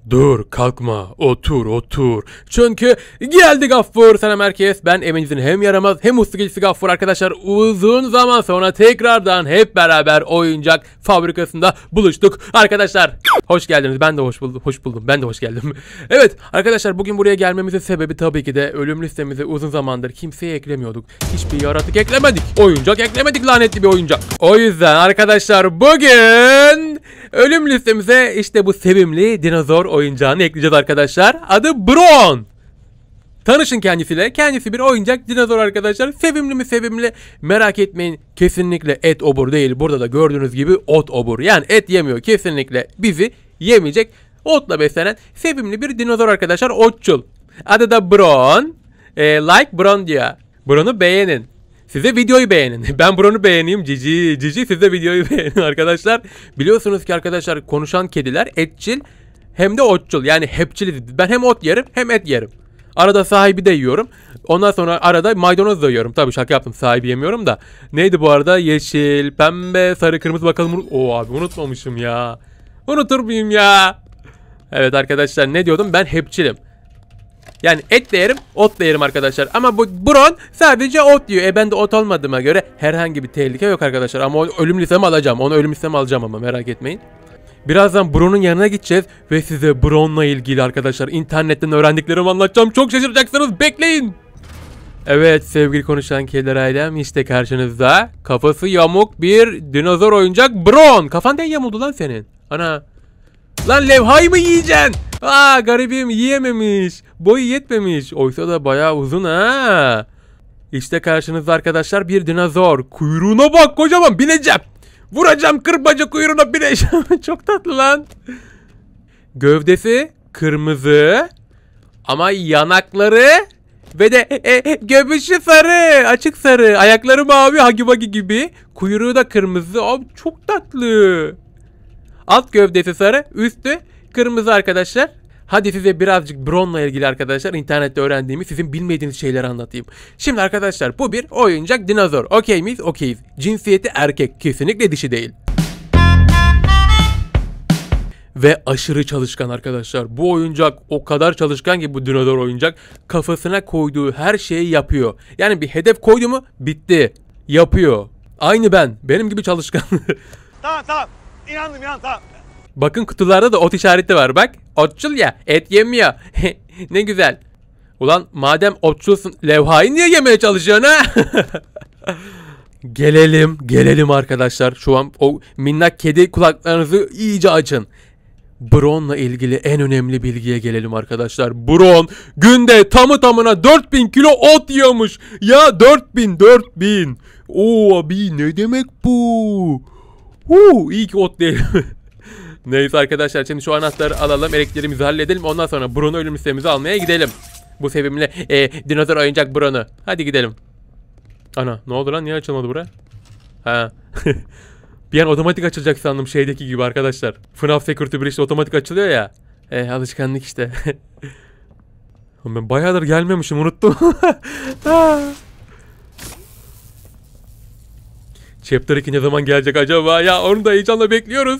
Dur kalkma otur otur. Çünkü geldi Gaffur. Selam herkes. Ben evinizin hem yaramaz hem uslu gelisi Gaffur arkadaşlar. Uzun zaman sonra tekrardan hep beraber oyuncak fabrikasında buluştuk. Arkadaşlar hoş geldiniz. Ben de hoş buldum. Ben de hoş geldim. Evet arkadaşlar bugün buraya gelmemizin sebebi tabii ki de ölüm listemize uzun zamandır kimseye eklemiyorduk. Hiçbir yaratık eklemedik. Oyuncak eklemedik, lanetli bir oyuncak. O yüzden arkadaşlar bugün ölüm listemize işte bu sevimli dinozor oyuncağını ekleyeceğiz arkadaşlar. Adı Bron. Tanışın kendisiyle. Kendisi bir oyuncak dinozor arkadaşlar. Sevimli mi sevimli? Merak etmeyin. Kesinlikle et obur değil. Burada da gördüğünüz gibi ot obur. Yani et yemiyor. Kesinlikle bizi yemeyecek. Otla beslenen sevimli bir dinozor arkadaşlar. Otçul. Adı da Bron. Like Bron diyor. Bron'u beğenin. Size videoyu beğenin. Ben Bron'u beğeneyim. Cici siz de videoyu beğenin arkadaşlar. Biliyorsunuz ki arkadaşlar konuşan kediler etçil hem de otçul. Yani hepçiliz. Ben hem ot yerim hem et yerim. Arada sahibi de yiyorum. Ondan sonra arada maydanoz da yiyorum. Tabii şaka yaptım. Sahibi yemiyorum da. Neydi bu arada? Yeşil, pembe, sarı, kırmızı bakalım. Oo abi unutmamışım ya. Unutur muyum ya? Evet arkadaşlar ne diyordum? Ben hepçilim. Yani et de yerim, ot da yerim arkadaşlar. Ama bu Bron sadece ot yiyor. Ben de ot olmadığıma göre herhangi bir tehlike yok arkadaşlar. Ama o ölüm listemi alacağım. Onu ölüm listemi alacağım ama merak etmeyin. Birazdan Bron'un yanına gideceğiz ve size Bron'la ilgili arkadaşlar internetten öğrendiklerimi anlatacağım. Çok şaşıracaksınız. Bekleyin. Evet sevgili konuşan kediler ailem işte karşınızda. Kafası yamuk bir dinozor oyuncak Bron. Kafan da yamuldu lan senin. Ana. Lan levhayı mı yiyeceksin? Aa garibim yiyememiş. Boyu yetmemiş. Oysa da bayağı uzun ha. İşte karşınızda arkadaşlar bir dinozor. Kuyruğuna bak kocaman, bineceğim. Vuracağım kırbacı kuyruğuna, bineceğim. Çok tatlı lan. Gövdesi kırmızı. Ama yanakları ve de göbüşü sarı. Açık sarı. Ayakları mavi Huggy Wuggy gibi. Kuyruğu da kırmızı. Abi çok tatlı. Alt gövdesi sarı, üstü kırmızı arkadaşlar. Hadi size birazcık Bron'la ilgili arkadaşlar internette öğrendiğimi sizin bilmediğiniz şeyleri anlatayım. Şimdi arkadaşlar bu bir oyuncak dinozor. Okey miyiz? Okeyiz. Cinsiyeti erkek. Kesinlikle dişi değil. Ve aşırı çalışkan arkadaşlar. Bu oyuncak o kadar çalışkan ki bu dinozor oyuncak kafasına koyduğu her şeyi yapıyor. Yani bir hedef koydu mu bitti. Yapıyor. Aynı ben. Benim gibi çalışkan. Tamam. İnandım tamam. Bakın kutularda da ot işareti var bak. Otçul ya, et yemiyor. Ne güzel. Ulan madem otçulsun levhayı niye yemeye çalışıyorsun ha? Gelelim arkadaşlar. Şu an o minnak kedi kulaklarınızı iyice açın. Bron'la ilgili en önemli bilgiye gelelim arkadaşlar. Bron günde tamı tamına 4000 kilo ot yiyormuş. Ya 4000. Oo abi ne demek bu? İyi ki ot değil. Neyse arkadaşlar şimdi şu anahtarı alalım, elektriğimizi halledelim, ondan sonra Bron'u ölüm listemize almaya gidelim. Bu sevimli dinozor oyuncak Bron'u. Hadi gidelim. Ana ne oldu lan, niye açılmadı bura? Ha. Bir an otomatik açılacak sandım şeydeki gibi arkadaşlar. FNAF Security Breach'te otomatik açılıyor ya. Alışkanlık işte. Ben bayağıdır gelmemişim, unuttum. Chapter 2 ne zaman gelecek acaba ya, onu da heyecanla bekliyoruz.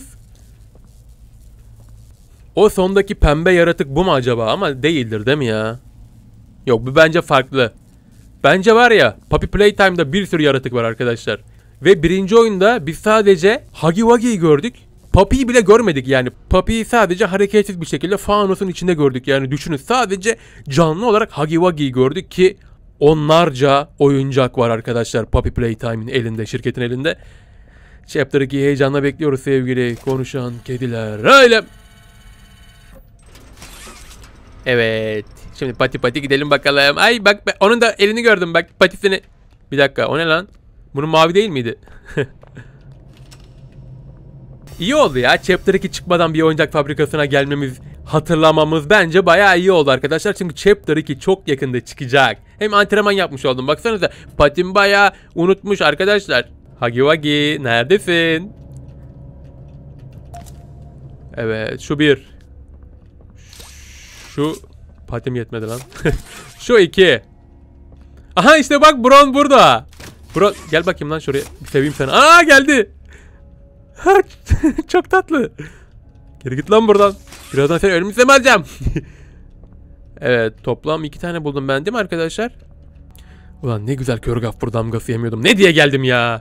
O sondaki pembe yaratık bu mu acaba, ama değildir değil mi ya? Yok bu bence farklı. Bence var ya Puppy Playtime'da bir sürü yaratık var arkadaşlar. Ve birinci oyunda biz sadece Huggy Wuggy'yi gördük. Puppy'yi bile görmedik yani. Puppy'yi sadece hareketsiz bir şekilde fanusun içinde gördük. Yani düşünün sadece canlı olarak Huggy Wuggy'yi gördük ki onlarca oyuncak var arkadaşlar Puppy Playtime'in elinde, şirketin elinde. Chapter 2'yi heyecanla bekliyoruz sevgili konuşan kediler. Öyle. Evet. Şimdi pati gidelim bakalım. Ay bak onun da elini gördüm bak, patisini. Bir dakika o ne lan? Bunun mavi değil miydi? İyi oldu ya. Chapter 2 çıkmadan bir oyuncak fabrikasına gelmemiz, hatırlamamız bence bayağı iyi oldu arkadaşlar. Çünkü Chapter 2 çok yakında çıkacak. Hem antrenman yapmış oldum. Baksanıza patim bayağı unutmuş arkadaşlar. Huggy Wuggy neredesin? Evet şu bir. Şu patim yetmedi lan. Şu iki. Aha işte bak Bron burada. Bron gel bakayım lan şuraya. Bir seveyim seni. Aa geldi. Çok tatlı. Geri git lan buradan. Birazdan seni ölümüzle mi alacağım? Evet, toplam 2 tane buldum ben değil mi arkadaşlar? Ulan ne güzel kör gaffur damgası yemiyordum. Ne diye geldim ya?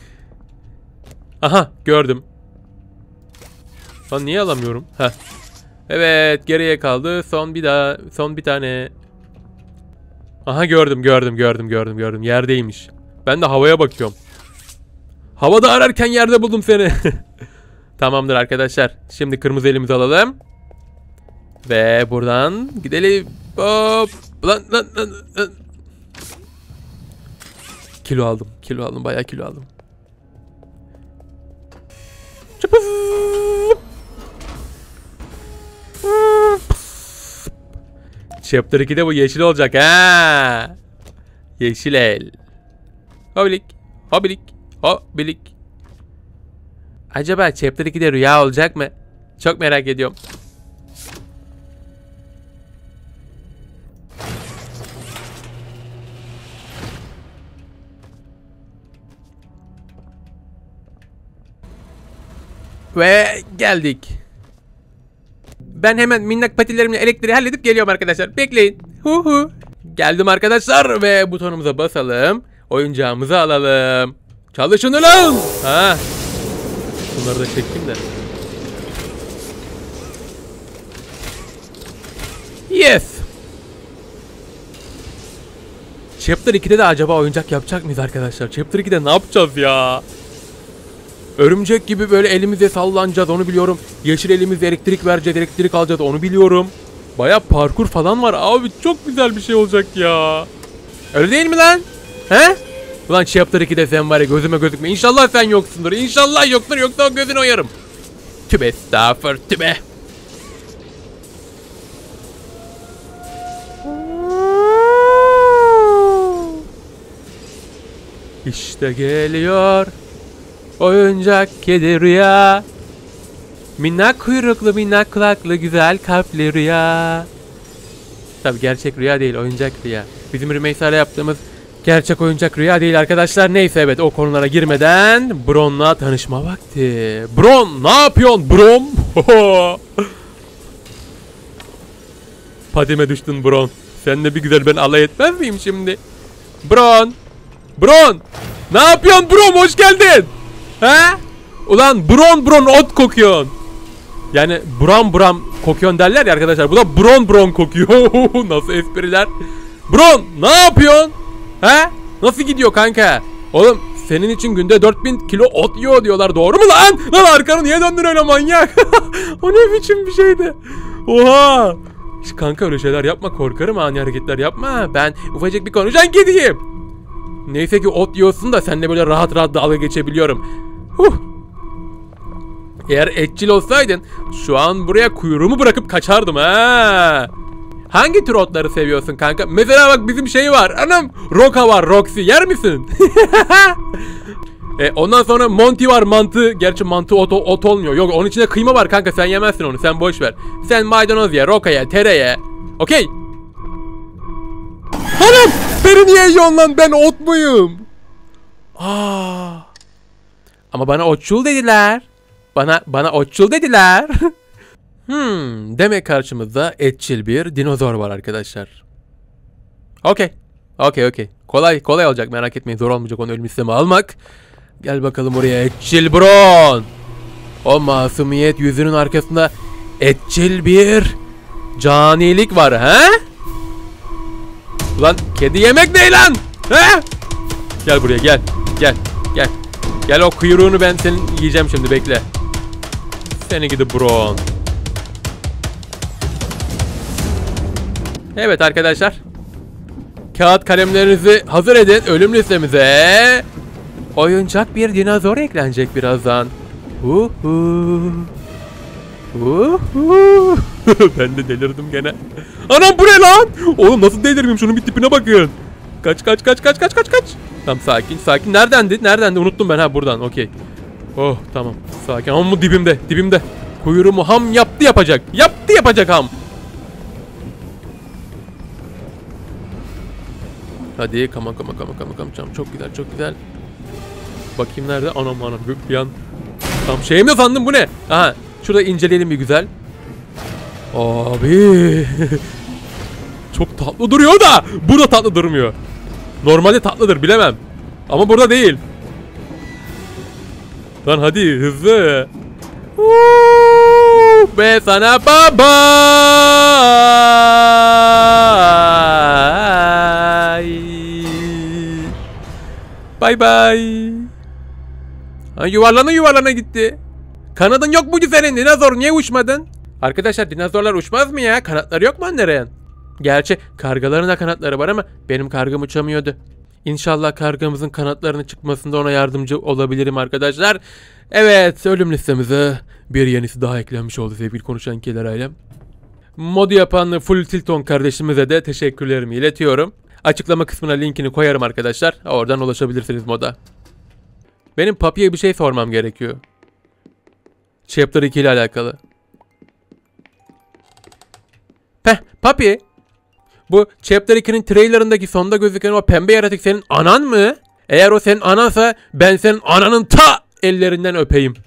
Aha, gördüm. Lan niye alamıyorum? Heh. Evet, geriye kaldı. Son bir tane. Aha, gördüm. Yerdeymiş. Ben de havaya bakıyorum. Havada ararken yerde buldum seni. Tamamdır arkadaşlar. Şimdi kırmızı elimizi alalım. Ve buradan gidelim. Hop. Lan. Kilo aldım. Bayağı kilo aldım. Çıpız. Chapter 2'de bu yeşil olacak ha. Yeşil el. Hobilik. Acaba Chapter 2'de rüya olacak mı? Çok merak ediyorum. Ve geldik. Ben hemen minnak patilerimle elektriği halledip geliyorum arkadaşlar. Bekleyin. Geldim arkadaşlar ve butonumuza basalım. Oyuncağımızı alalım. Çalışın ulan. Ha. Bunları da çekeyim de. Yes. Chapter 2'de de acaba oyuncak yapacak mıyız arkadaşlar? Chapter 2'de ne yapacağız ya? Örümcek gibi böyle elimize sallanacağız, onu biliyorum. Yeşil elimizle elektrik vereceğiz, elektrik alacağız, onu biliyorum. Baya parkur falan var abi, çok güzel bir şey olacak ya. Öyle değil mi lan? He? Ulan Chapter 2'de sen var ya, gözüme gözükme. İnşallah sen yoksundur. İnşallah yoktur, yoksa o gözünü oyarım. Tübe estağfur, tübe. İşte geliyor oyuncak kedi rüya. Minnak kuyruklu, minnak kulaklı, güzel kalpli rüya. Tabi gerçek rüya değil, oyuncak rüya. Bizim Rümeysa'yla yaptığımız gerçek oyuncak rüya değil arkadaşlar. Neyse, evet, o konulara girmeden Bron'la tanışma vakti. Bron, ne yapıyorsun Bron? Padime düştün Bron. Seninle bir güzel ben alay etmez miyim şimdi? Bron, ne yapıyorsun Bron, hoş geldin. He? Ulan Bron ot kokuyorsun. Yani buram kokuyorsun derler ya arkadaşlar. Bu da Bron kokuyor. Nasıl espriler? Bron, ne yapıyorsun? He? Nasıl gidiyor kanka? Oğlum senin için günde 4000 kilo ot yiyor diyorlar, doğru mu lan? Lan arkanı niye döndün öyle manyak? O ne biçim bir şeydi? Oha! Kanka öyle şeyler yapma, korkarım, ani hareketler yapma. Ben ufacık bir konuşan kediyim. Neyse ki ot yiyorsun da seninle böyle rahat dalga geçebiliyorum. Eğer etçil olsaydın şu an buraya kuyruğumu bırakıp kaçardım ha. Hangi tür otları seviyorsun kanka? Mesela bak bizim şey var. Anam, Roka var, Roxy. Yer misin? Ondan sonra Monty var, mantı. Gerçi mantı ot olmuyor. Yok, onun içinde kıyma var kanka, sen yemezsin onu. Sen boş ver. Sen maydanoz ye, Roka ye, tere ye. Okey. Anam! Beni niye yiyorsun lan? Ben ot muyum? Ama bana otçul dediler. Bana otçul dediler. Demek karşımızda etçil bir dinozor var arkadaşlar. Okey. Kolay olacak, merak etmeyin, zor olmayacak onu ölüm sistemi almak. Gel bakalım oraya etçil Bron. O masumiyet yüzünün arkasında etçil bir canilik var ha? Ulan kedi yemek ne lan? He? Gel buraya, gel. Gel, o kuyruğunu ben senin yiyeceğim şimdi, bekle. Seni gidi Bron. Evet arkadaşlar. Kağıt kalemlerinizi hazır edin. Ölüm listemize oyuncak bir dinozor eklenecek birazdan. Ben de delirdim gene. Anam, bu ne lan? Oğlum nasıl delirmeyeyim, şunun bir tipine bakın. Kaç. Tamam, sakin. Neredendi? Unuttum ben, buradan. Okey. Oh, tamam. Sakin. Ama bu dibimde. Kuyruğumu ham yapacak ham. Hadi, come on. Çok güzel. Bakayım nerede? Anam. Bir an. Tam şeyim de sandım, bu ne? Aha. Şurada inceleyelim bir güzel. Abi. Çok tatlı duruyor da burada tatlı durmuyor. Normalde tatlıdır bilemem. Ama burada değil. Lan hadi hızlı. Be sana baba. Bye bye. Ha, yuvarlana gitti. Kanadın yok muydu senin dinozor? Niye uçmadın? Arkadaşlar dinozorlar uçmaz mı ya? Kanatları yok mu onların? Gerçi kargaların da kanatları var ama benim kargam uçamıyordu. İnşallah kargamızın kanatlarının çıkmasında ona yardımcı olabilirim arkadaşlar. Evet, ölüm listemize bir yenisi daha eklenmiş oldu sevgili konuşan keler ailem. Modu yapan Full Tilton kardeşimize de teşekkürlerimi iletiyorum. Açıklama kısmına linkini koyarım arkadaşlar. Oradan ulaşabilirsiniz moda. Benim Papi'ye bir şey sormam gerekiyor. Chapter 2 ile alakalı. Papi. Bu Chapter 2'nin trailerındaki sonda gözüken o pembe yaratık senin anan mı? Eğer o senin anansa ben senin ananın ellerinden öpeyim.